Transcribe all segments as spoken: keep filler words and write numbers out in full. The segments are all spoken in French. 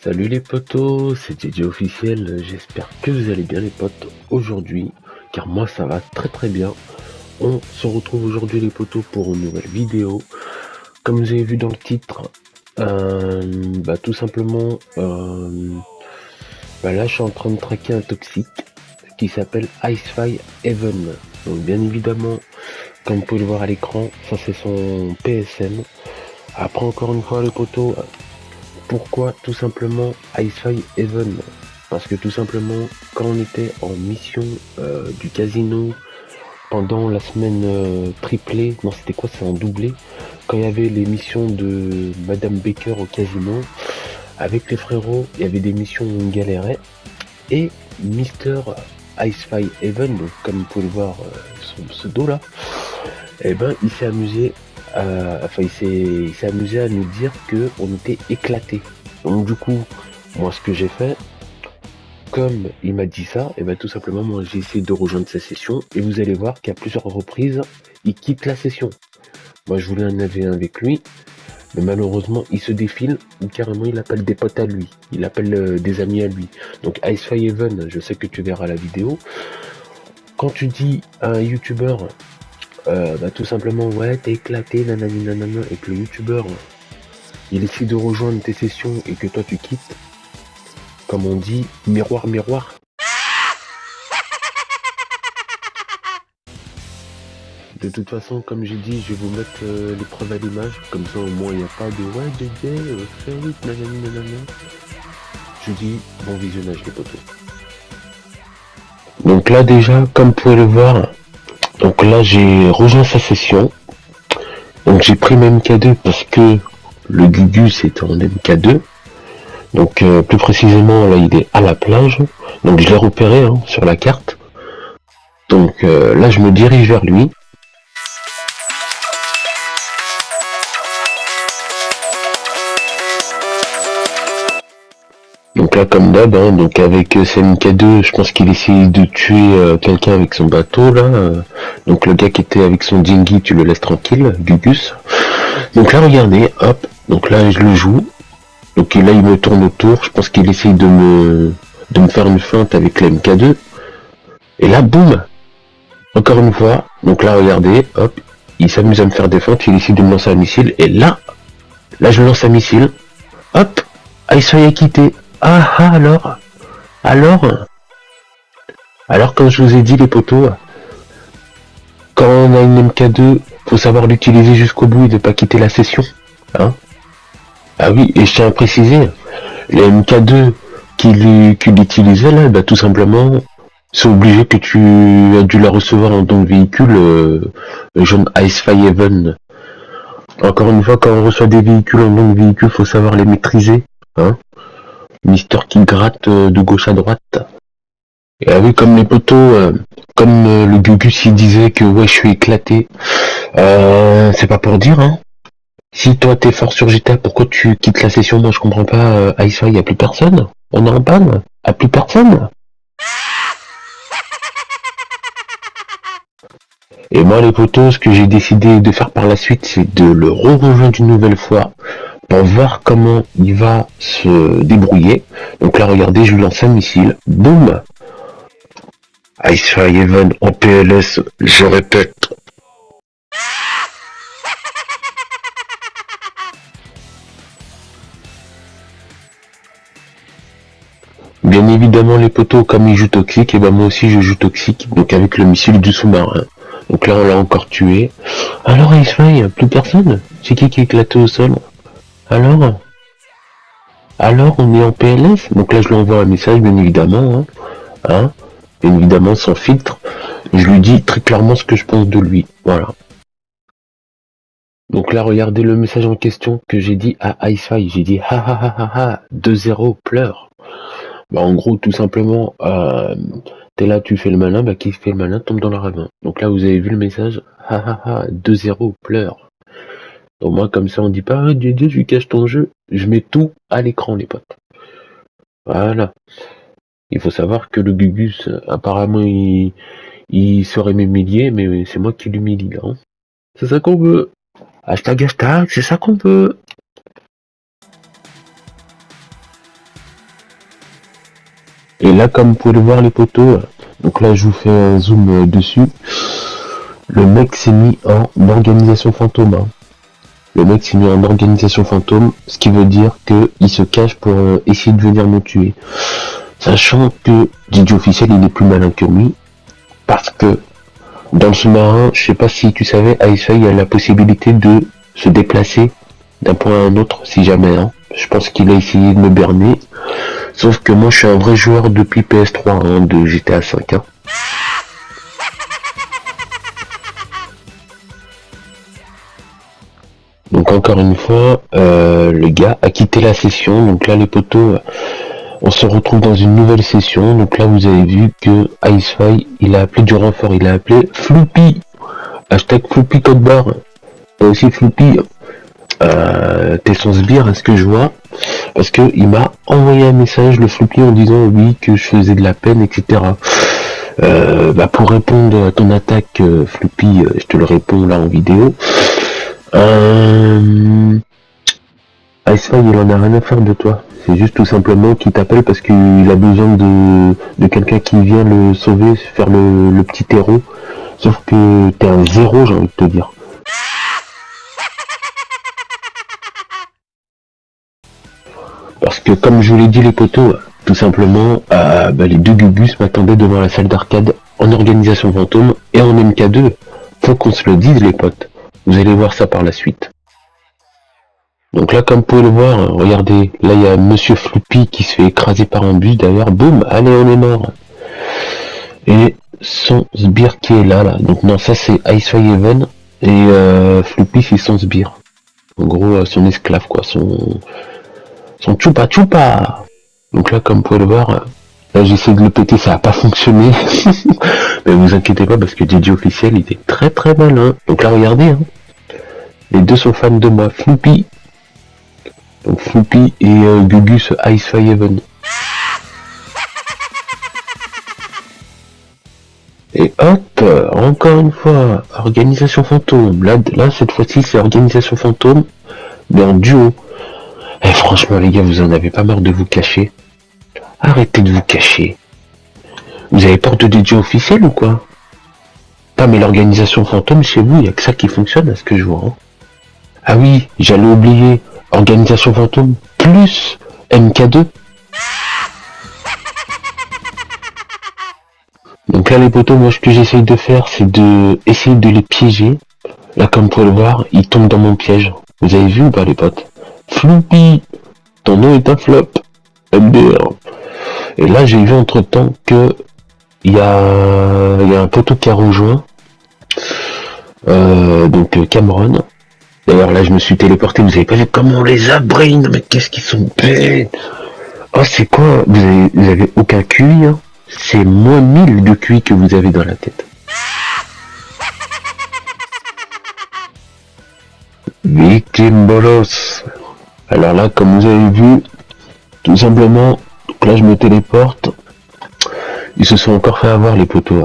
Salut les potos, c'est J J officiel, j'espère que vous allez bien les potes aujourd'hui, car moi ça va très très bien. On se retrouve aujourd'hui les potos pour une nouvelle vidéo. Comme vous avez vu dans le titre, euh, bah tout simplement, euh, bah là je suis en train de traquer un toxique qui s'appelle Icefy Heaven. Donc bien évidemment, comme vous pouvez le voir à l'écran, ça c'est son P S N. Après encore une fois les potos, pourquoi tout simplement Icefy Heaven? Parce que tout simplement, quand on était en mission euh, du casino pendant la semaine euh, triplée, non c'était quoi, c'est en doublé, quand il y avait les missions de Madame Baker au casino, avec les frérots, il y avait des missions où on galérait, et Mister Icefy Heaven, donc comme vous pouvez le voir euh, son pseudo là, et eh ben il s'est amusé Euh, enfin il s'est il s'est amusé à nous dire que on était éclaté. Donc du coup, moi ce que j'ai fait, comme il m'a dit ça, et ben tout simplement moi j'ai essayé de rejoindre sa session et vous allez voir qu'à plusieurs reprises il quitte la session. Moi je voulais un A V un avec lui, mais malheureusement il se défile ou carrément il appelle des potes à lui, il appelle euh, des amis à lui. Donc Icefy Heaven, je sais que tu verras la vidéo. Quand tu dis à un youtubeur Euh, bah tout simplement ouais t'es éclaté nanani nanana et que le youtubeur il essaie de rejoindre tes sessions et que toi tu quittes, comme on dit, miroir miroir. De toute façon, comme j'ai dit, je vais vous mettre euh, les preuves à l'image, comme ça au moins il n'y a pas de ouais J J euh, fais vite nanani nanana. Je dis bon visionnage les potos. Donc là déjà, comme vous pouvez le voir, donc là j'ai rejoint sa session. Donc j'ai pris mon M K deux parce que le Gugus est en M K deux. Donc euh, plus précisément là il est à la plage. Donc je l'ai repéré hein, sur la carte. Donc euh, là je me dirige vers lui. Donc là comme d'hab, hein, donc avec euh, ce M K deux, je pense qu'il essayait de tuer euh, quelqu'un avec son bateau là. Euh, donc le gars qui était avec son dinghy, tu le laisses tranquille, Gugus. Donc là regardez, hop, donc là je le joue. Donc là il me tourne autour, je pense qu'il essaye de me de me faire une feinte avec le M K deux. Et là boum, encore une fois, donc là regardez, hop, il s'amuse à me faire des feintes, il essaie de me lancer un missile, et là, là je lance un missile, hop, Icefy est quitté. Ah ah alors, alors, alors quand je vous ai dit les potos, quand on a une M K deux, faut savoir l'utiliser jusqu'au bout et ne pas quitter la session, hein. Ah oui, et je tiens à préciser, les M K deux qu'il qu'il utilisait là, bah tout simplement, c'est obligé que tu as dû la recevoir dans ton véhicule, euh, jaune Icefy Heaven. Encore une fois, quand on reçoit des véhicules en bon véhicule, faut savoir les maîtriser, hein. Mister qui gratte euh, de gauche à droite. Et ah oui, comme les poteaux, euh, comme euh, le Gugus il disait que ouais je suis éclaté, euh, c'est pas pour dire, hein. Si toi t'es fort sur G T A, pourquoi tu quittes la session? Moi je comprends pas, euh, Icefy, y a plus personne? On est en panne? A plus personne? Et moi les potos, ce que j'ai décidé de faire par la suite, c'est de le re-rejoindre une nouvelle fois pour voir comment il va se débrouiller. Donc là regardez, je lui lance un missile, boum, Icefy Heaven en P L S, je répète. Bien évidemment les potos, comme ils jouent toxique, et ben moi aussi je joue toxique, donc avec le missile du sous-marin. Donc là on l'a encore tué. Alors Icefy, plus personne? C'est qui qui est éclaté au sol? Alors Alors on est en P L S? Donc là je lui envoie un message bien évidemment, hein, hein, bien évidemment sans filtre. Je lui dis très clairement ce que je pense de lui, voilà. Donc là regardez le message en question que j'ai dit à Icefy, j'ai dit ha ha ha ha ha, deux zéro, pleure. Bah en gros tout simplement, euh, t'es là tu fais le malin, bah qui fait le malin tombe dans le ravin. Donc là vous avez vu le message, ha ha ha, deux zéro, pleure. Donc moi comme ça on dit pas, ah, J J, je lui cache ton jeu, je mets tout à l'écran les potes. Voilà. Il faut savoir que le Gugus, apparemment il, il serait m'humilier, mais c'est moi qui l'humilie là. Hein. C'est ça qu'on veut. Hashtag hashtag, c'est ça qu'on veut. Et là, comme vous pouvez le voir les potos, donc là je vous fais un zoom dessus, le mec s'est mis en organisation fantôme. Hein. Le mec s'est mis en organisation fantôme, ce qui veut dire qu'il se cache pour euh, essayer de venir me tuer. Sachant que D J officiel il est plus malin que lui, parce que dans le sous-marin, je sais pas si tu savais, Icefy a la possibilité de se déplacer d'un point à un autre si jamais. Hein. Je pense qu'il a essayé de me berner. Sauf que moi je suis un vrai joueur depuis P S trois, hein, de G T A cinq. Hein. Donc encore une fois, euh, le gars a quitté la session. Donc là les potos, on se retrouve dans une nouvelle session. Donc là vous avez vu que Icefy, il a appelé du renfort, il a appelé Floopy. Hashtag Floopy code barre. Et aussi Floopy, euh, t'es son sbire, est-ce que je vois? Parce que il m'a envoyé un message, le Floopy, en disant oui que je faisais de la peine, et cetera. Euh, bah pour répondre à ton attaque, euh, Floopy, euh, je te le réponds là en vidéo. Euh... Icefy, il en a rien à faire de toi. C'est juste tout simplement qu'il t'appelle parce qu'il a besoin de, de quelqu'un qui vient le sauver, faire le, le petit héros. Sauf que t'es un zéro, j'ai envie de te dire. Parce que comme je vous l'ai dit les potos, tout simplement, euh, bah, les deux Gugus m'attendaient devant la salle d'arcade en organisation fantôme et en M K deux. Faut qu'on se le dise les potes. Vous allez voir ça par la suite. Donc là, comme vous pouvez le voir, regardez, là il y a Monsieur Floopy qui se fait écraser par un bus d'ailleurs, boum, allez on est mort. Et son sbire qui est là, là. Donc non, ça c'est Icefy Even et euh, Floopy c'est son sbire. En gros, son esclave quoi, son son choupa choupa. Donc là, comme vous pouvez le voir, là j'essaie de le péter, ça a pas fonctionné. Mais vous inquiétez pas parce que D J officiel il est très très malin. Donc là regardez, hein. Les deux sont fans de moi, Floopy. Donc Floopy et euh, Gugus Icefy Even. Et hop, encore une fois, organisation fantôme. Là, là cette fois-ci c'est organisation fantôme, mais en duo. Et franchement les gars, vous en avez pas marre de vous cacher? Arrêtez de vous cacher. Vous avez peur de D J officiel ou quoi? Pas mais l'organisation fantôme chez vous, il n'y a que ça qui fonctionne à ce que je vois. Hein. Ah oui, j'allais oublier, organisation fantôme plus M K deux. Donc là les potos, moi ce que j'essaye de faire c'est de essayer de les piéger. Là comme vous pouvez le voir, ils tombent dans mon piège. Vous avez vu ou pas les potes? Floopy, ton nom est un flop. M D R. Et là j'ai vu entre temps que il y a, y a un poteau qui a rejoint. Euh, donc Cameron. D'ailleurs là je me suis téléporté, vous avez pas vu comment on les a brain, mais qu'est-ce qu'ils sont bêtes. Oh c'est quoi? Vous avez, vous avez aucun Q I hein. C'est moins mille de Q I que vous avez dans la tête. Victime bolos. Alors là comme vous avez vu, tout simplement, donc là je me téléporte. Ils se sont encore fait avoir les poteaux.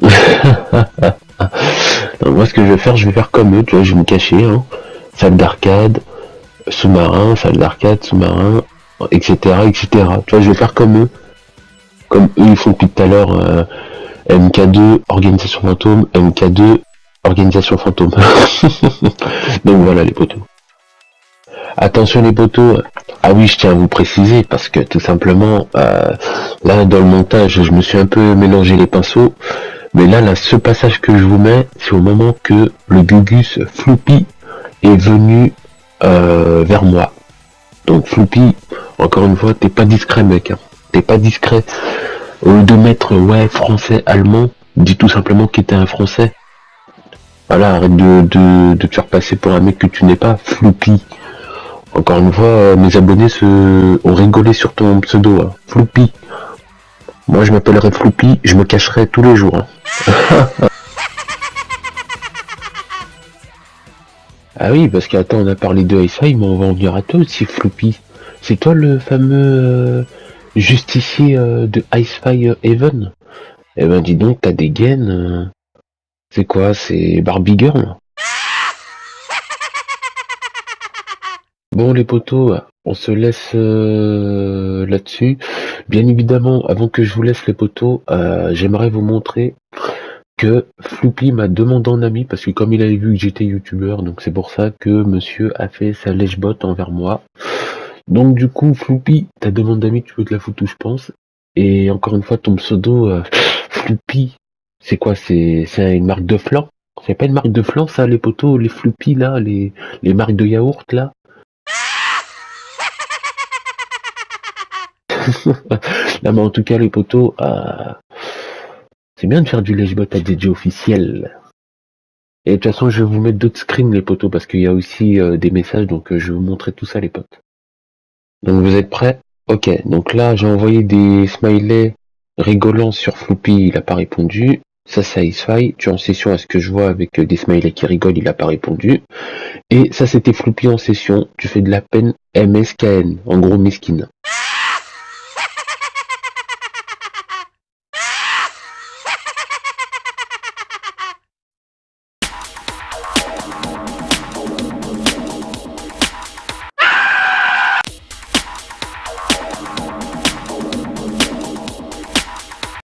Donc moi ce que je vais faire, je vais faire comme eux, tu vois, je vais me cacher, hein. Salle d'arcade, sous-marin, salle d'arcade, sous-marin, et cetera, et cetera. Tu vois, je vais faire comme eux. Comme eux, ils font depuis tout à l'heure euh, M K deux, organisation fantôme, M K deux, organisation fantôme. Donc voilà les poteaux. Attention les poteaux. Ah oui, je tiens à vous préciser, parce que tout simplement, euh, là dans le montage, je me suis un peu mélangé les pinceaux. Mais là, là, ce passage que je vous mets, c'est au moment que le Gugus Floopy est venu euh, vers moi. Donc Floopy, encore une fois, t'es pas discret mec, hein. T'es pas discret. Au lieu de mettre ouais français, allemand, dis tout simplement qu'il était un français. Voilà, arrête de, de, de te faire passer pour un mec que tu n'es pas, Floopy. Encore une fois, mes abonnés se ont rigolé sur ton pseudo, hein. Floopy. Moi je m'appellerai Floopy, je me cacherai tous les jours. Hein. Ah oui, parce qu'attends, on a parlé de Icefy, mais on va en venir à toi aussi, Floopy. C'est toi le fameux euh, justicier euh, de Icefy Even? Eh ben dis donc, t'as des gaines. Euh... C'est quoi? C'est Barbie Girl? Bon les potos, on se laisse euh, là-dessus. Bien évidemment, avant que je vous laisse les potos, euh, j'aimerais vous montrer que Floopy m'a demandé en ami, parce que comme il avait vu que j'étais youtubeur, donc c'est pour ça que monsieur a fait sa lèche-bot envers moi. Donc du coup, Floopy, ta demande d'amis, tu peux te la foutre où je pense. Et encore une fois, ton pseudo, euh, Floopy, c'est quoi? C'est c'est une marque de flan? C'est pas une marque de flan, ça, les potos, les Floopy, là, les, les marques de yaourt, là? Non, mais en tout cas, les potos, euh, c'est bien de faire du lèche-bot à D J officiel. Et de toute façon, je vais vous mettre d'autres screens, les potos, parce qu'il y a aussi euh, des messages, donc euh, je vais vous montrer tout ça, les potes. Donc vous êtes prêts? Ok, donc là, j'ai envoyé des smileys rigolants sur Floopy, il a pas répondu. Ça, c'est Icefy, tu es en session à ce que je vois avec euh, des smileys qui rigolent, il a pas répondu. Et ça, c'était Floopy en session, tu fais de la peine M S K N, en gros miskin.